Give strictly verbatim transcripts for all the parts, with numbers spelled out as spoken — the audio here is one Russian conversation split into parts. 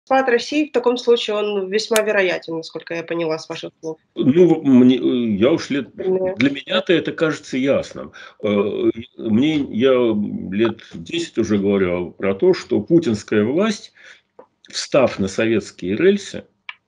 Распад России в таком случае, он весьма вероятен, насколько я поняла с ваших слов. Ну, мне, э, я уж лет, Например. для меня-то это кажется ясным. Мгм. Э, мне, я лет десять уже говорил про то, что путинская власть, встав на советские рельсы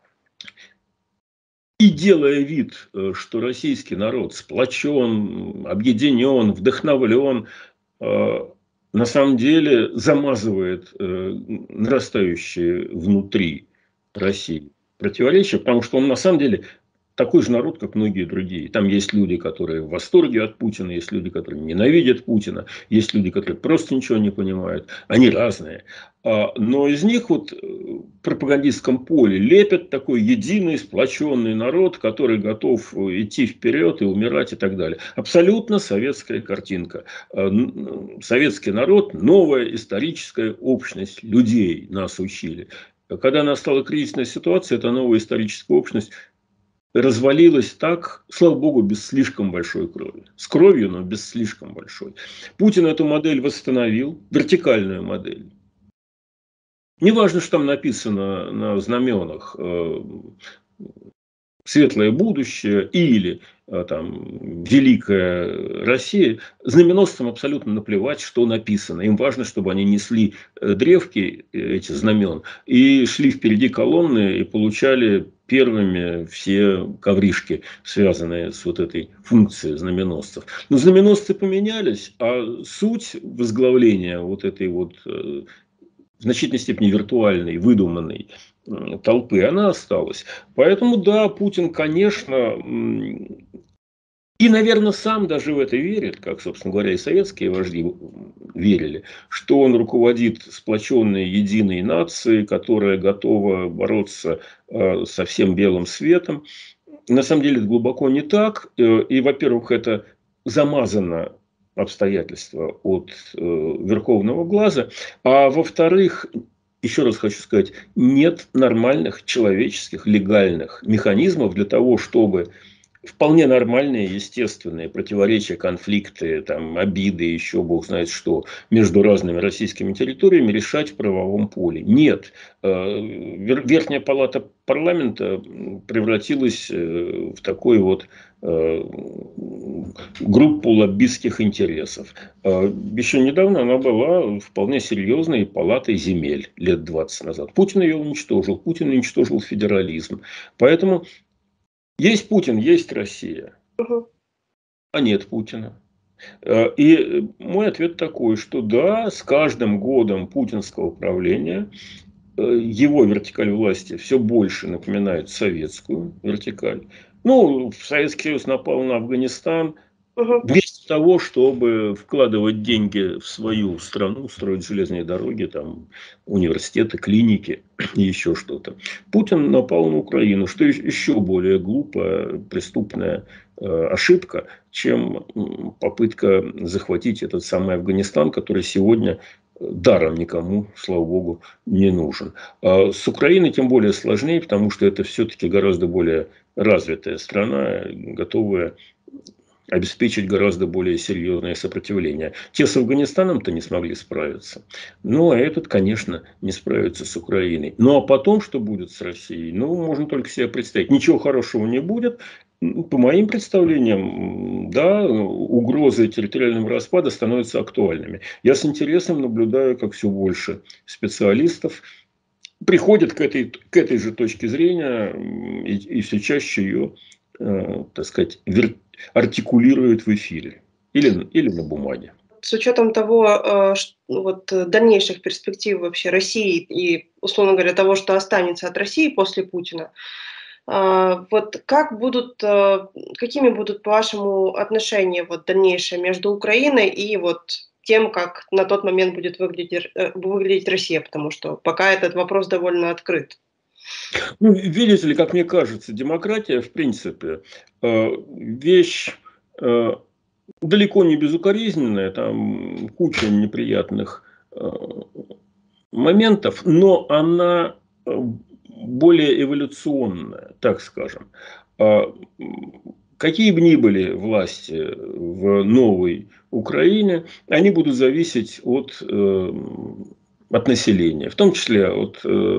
и делая вид, э, что российский народ сплочен, объединен, вдохновлен, э, на самом деле замазывает э, нарастающие внутри России противоречия, потому что он на самом деле такой же народ, как многие другие. Там есть люди, которые в восторге от Путина, есть люди, которые ненавидят Путина, есть люди, которые просто ничего не понимают. Они разные. А, Но из них вот в пропагандистском поле лепят такой единый, сплоченный народ, который готов идти вперед и умирать и так далее. Абсолютно советская картинка. А, Советский народ – новая историческая общность людей, нас учили. Когда настала кризисная ситуация, эта новая историческая общность развалилась так, слава богу, без слишком большой крови. С кровью, но без слишком большой. Путин эту модель восстановил, вертикальную модель. Неважно, что там написано на знаменах э, «Светлое будущее» или э, там «Великая Россия», знаменосцам абсолютно наплевать, что написано. Им важно, чтобы они несли древки, эти знамен, и шли впереди колонны и получали первыми все ковришки, связанные с вот этой функцией знаменосцев. Но знаменосцы поменялись, а суть возглавления вот этой вот э, в значительной степени виртуальной, выдуманной толпы, она осталась. Поэтому, да, Путин, конечно, и, наверное, сам даже в это верит, как, собственно говоря, и советские вожди верили, что он руководит сплоченной единой нацией, которая готова бороться э, со всем белым светом. На самом деле это глубоко не так. И, во-первых, это замазано обстоятельства от э, верховного глаза. А во-вторых, еще раз хочу сказать, нет нормальных человеческих легальных механизмов для того, чтобы вполне нормальные, естественные противоречия, конфликты, там, обиды, еще бог знает что, между разными российскими территориями решать в правовом поле. Нет. Верхняя палата парламента превратилась в такой вот группу лоббистских интересов. Еще недавно она была вполне серьезной палатой земель лет двадцать назад. Путин ее уничтожил. Путин уничтожил федерализм. Поэтому есть Путин, есть Россия, Мгм. а нет Путина. И мой ответ такой, что да, с каждым годом путинского правления его вертикаль власти все больше напоминает советскую вертикаль. Ну, Советский Союз напал на Афганистан Мгм. вместо того, чтобы вкладывать деньги в свою страну, строить железные дороги, там, университеты, клиники и еще что-то. Путин напал на Украину, что еще более глупая, преступная ошибка, чем попытка захватить этот самый Афганистан, который сегодня даром никому, слава богу, не нужен. А с Украиной тем более сложнее, потому что это все-таки гораздо более развитая страна, готовая обеспечить гораздо более серьезное сопротивление. Те с Афганистаном-то не смогли справиться. Ну, а этот, конечно, не справится с Украиной. Ну, а потом, что будет с Россией? Ну, можно только себе представить. Ничего хорошего не будет. По моим представлениям, да, угрозы территориального распада становятся актуальными. Я с интересом наблюдаю, как все больше специалистов приходят к этой, к этой же точке зрения и, и все чаще ее, э, так сказать, вер, артикулируют в эфире или, или на бумаге. С учетом того, вот, дальнейших перспектив вообще России и, условно говоря, того, что останется от России после Путина, вот как будут, какими будут, по-вашему, отношения вот дальнейшие между Украиной и вот тем, как на тот момент будет выглядеть, выглядеть Россия, потому что пока этот вопрос довольно открыт. Ну, видите ли, как мне кажется, демократия, в принципе, вещь далеко не безукоризненная, там куча неприятных моментов, но она более эволюционная, так скажем. Какие бы ни были власти в новой Украине, они будут зависеть от от населения, в том числе от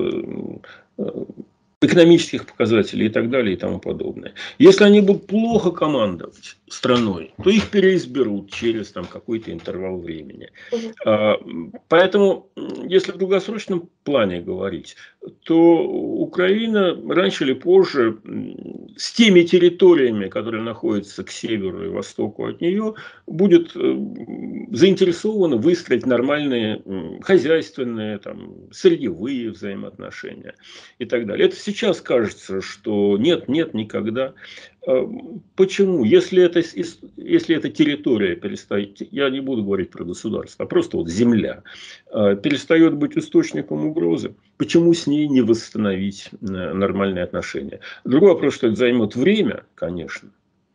экономических показателей и так далее и тому подобное. Если они будут плохо командовать страной, то их переизберут через там, какой-то интервал времени. Поэтому, если в долгосрочном плане говорить, то Украина раньше или позже с теми территориями, которые находятся к северу и востоку от нее, будет заинтересована выстроить нормальные хозяйственные, там, сырьевые взаимоотношения и так далее. Это сейчас кажется, что нет, нет, никогда. Почему? Если это, если эта территория перестает, я не буду говорить про государство, а просто вот земля, перестает быть источником угрозы, почему с ней не восстановить нормальные отношения? Другой вопрос, что это займет время, конечно,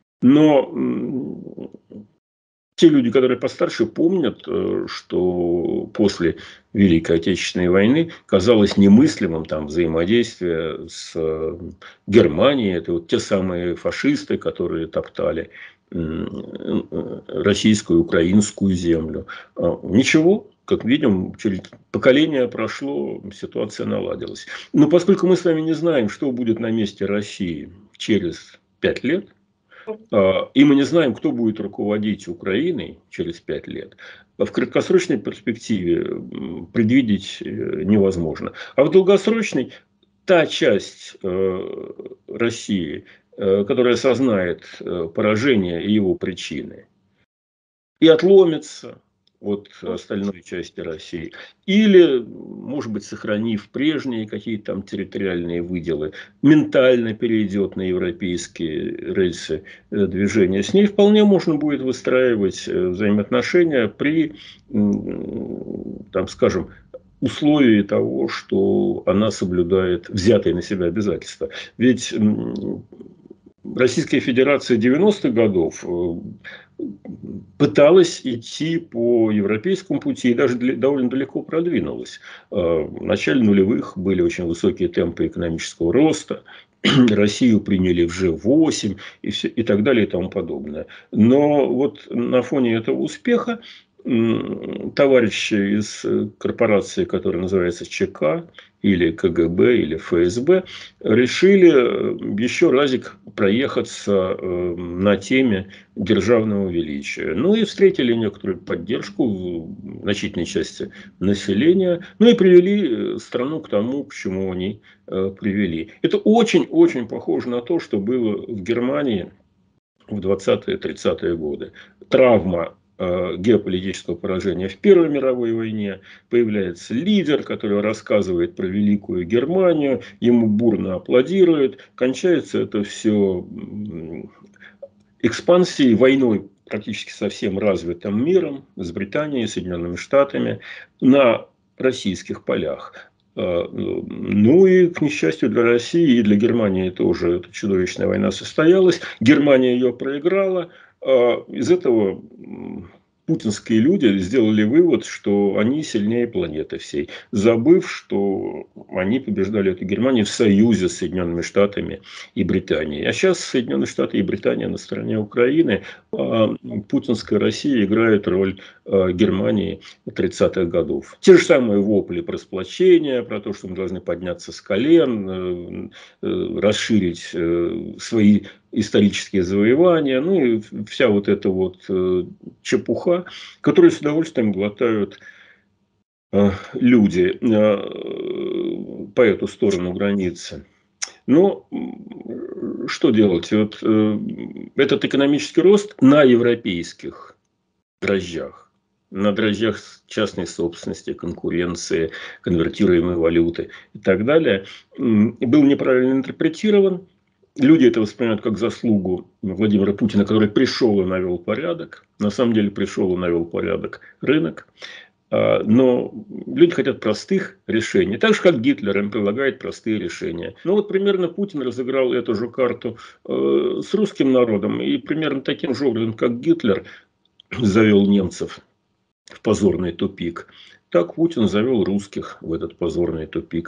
но те люди, которые постарше, помнят, что после Великой Отечественной войны казалось немыслимым там взаимодействие с Германией. Это вот те самые фашисты, которые топтали российскую, украинскую землю. Ничего, как видим, через поколение прошло, ситуация наладилась. Но поскольку мы с вами не знаем, что будет на месте России через пять лет, и мы не знаем, кто будет руководить Украиной через пять лет, в краткосрочной перспективе предвидеть невозможно. А в долгосрочной та часть России, которая осознает поражение и его причины, и отломится от остальной части России, или, может быть, сохранив прежние какие-то там территориальные выделы, ментально перейдет на европейские рельсы движения. С ней вполне можно будет выстраивать взаимоотношения при, там, скажем, условии того, что она соблюдает взятые на себя обязательства. Ведь Российская Федерация девяностых годов пыталась идти по европейскому пути и даже довольно далеко продвинулась. В начале нулевых были очень высокие темпы экономического роста. Россию приняли в джи восемь и, все, и так далее и тому подобное. Но вот на фоне этого успеха товарищи из корпорации, которая называется ЧК, или КГБ, или ФСБ, решили еще разик проехаться на теме державного величия. Ну и встретили некоторую поддержку в значительной части населения. Ну и привели страну к тому, к чему они привели. Это очень-очень похоже на то, что было в Германии в двадцатые-тридцатые годы. Травма геополитического поражения в Первой мировой войне, появляется лидер, который рассказывает про Великую Германию, ему бурно аплодируют, кончается это все экспансией, войной практически со всем развитым миром, с Британией, Соединенными Штатами, на российских полях. Ну и, к несчастью для России и для Германии тоже эта чудовищная война состоялась. Германия ее проиграла. Из этого путинские люди сделали вывод, что они сильнее планеты всей, забыв, что они побеждали эту Германию в союзе с Соединенными Штатами и Британией. А сейчас Соединенные Штаты и Британия на стороне Украины, а путинская Россия играет роль Германии тридцатых годов. Те же самые вопли про сплочение, про то, что мы должны подняться с колен, расширить свои исторические завоевания, ну и вся вот эта вот чепуха, которую с удовольствием глотают люди по эту сторону границы. Но что делать? Вот этот экономический рост на европейских дрожжах, на дрожжах частной собственности, конкуренции, конвертируемой валюты и так далее, был неправильно интерпретирован. Люди это воспринимают как заслугу Владимира Путина, который пришел и навел порядок. На самом деле пришел и навел порядок рынок. Но люди хотят простых решений. Так же, как Гитлер им предлагает простые решения. Ну вот примерно Путин разыграл эту же карту с русским народом. И примерно таким же образом, как Гитлер завел немцев в позорный тупик, так Путин завел русских в этот позорный тупик.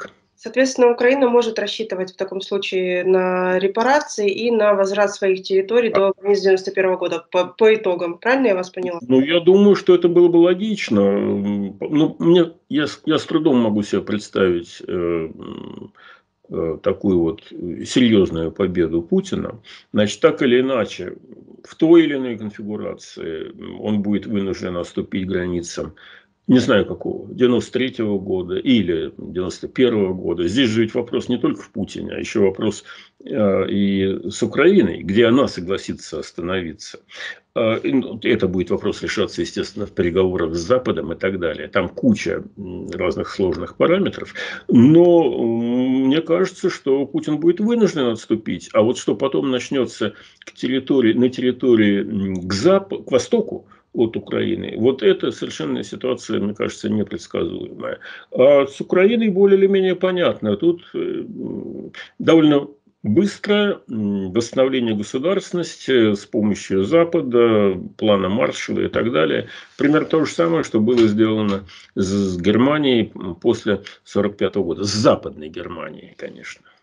Соответственно, Украина может рассчитывать в таком случае на репарации и на возврат своих территорий до границ девяносто первого года по, по итогам. Правильно я вас поняла? Ну, я думаю, что это было бы логично. Ну, мне, я, с- я с трудом могу себе представить э, э, такую вот серьезную победу Путина. Значит, так или иначе, в той или иной конфигурации он будет вынужден отступить границам, не знаю какого, девяносто третьего года или девяносто первого года. Здесь же ведь вопрос не только в Путине, а еще вопрос э, и с Украиной, где она согласится остановиться. Э, и, ну, это будет вопрос решаться, естественно, в переговорах с Западом и так далее. Там куча м, разных сложных параметров. Но м, мне кажется, что Путин будет вынужден отступить. А вот что потом начнется к территории, на территории м, к, западу, к востоку от Украины. Вот это совершенно ситуация, мне кажется, непредсказуемая. А с Украиной более или менее понятно. Тут э, довольно быстрое восстановление государственности с помощью Запада, плана Маршалла и так далее. Примерно то же самое, что было сделано с Германией после сорок пятого года. С Западной Германией, конечно.